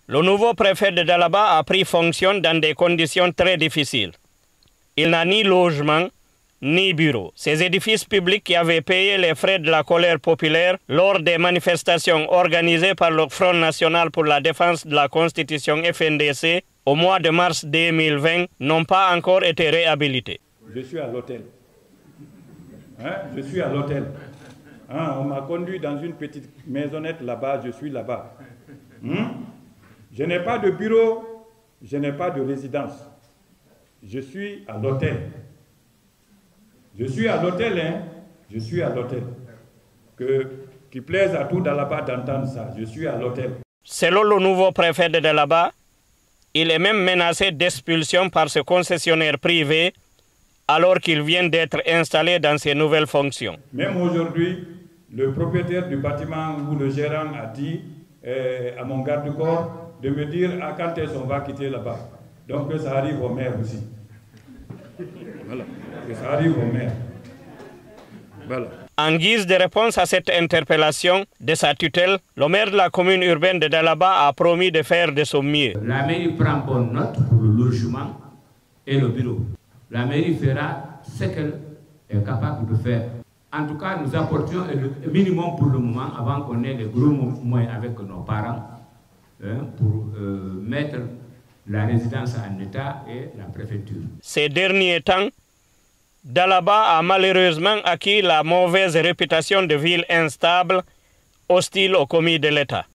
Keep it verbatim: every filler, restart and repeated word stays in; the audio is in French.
Le nouveau préfet de Dalaba a pris fonction dans des conditions très difficiles. Il n'a ni logement, ni bureau. Ces édifices publics qui avaient payé les frais de la colère populaire lors des manifestations organisées par le Front National pour la défense de la Constitution F N D C au mois de mars deux mille vingt n'ont pas encore été réhabilités. Je suis à l'hôtel. Hein? Je suis à l'hôtel. Hein? On m'a conduit dans une petite maisonnette là-bas, je suis là-bas. Hein? Je n'ai pas de bureau, je n'ai pas de résidence. Je suis à l'hôtel. Je suis à l'hôtel, hein. Je suis à l'hôtel. Que, qu'il plaise à tout Dalaba d'entendre ça. Je suis à l'hôtel. Selon le nouveau préfet de Dalaba, il est même menacé d'expulsion par ce concessionnaire privé alors qu'il vient d'être installé dans ses nouvelles fonctions. Même aujourd'hui, le propriétaire du bâtiment ou le gérant a dit euh, à mon garde-corps de me dire à quand est-ce qu'on va quitter là-bas. Donc ça arrive au maire aussi. Voilà. Que ça arrive au maire. Voilà. En guise de réponse à cette interpellation de sa tutelle, le maire de la commune urbaine de Dalaba a promis de faire de son mieux. La mairie prend bonne note pour le logement et le bureau. La mairie fera ce qu'elle est capable de faire. En tout cas, nous apportions le minimum pour le moment avant qu'on ait les gros moyens avec nos parents hein, pour euh, mettre la résidence en état et la préfecture. Ces derniers temps, Dalaba a malheureusement acquis la mauvaise réputation de ville instable, hostile aux commis de l'État.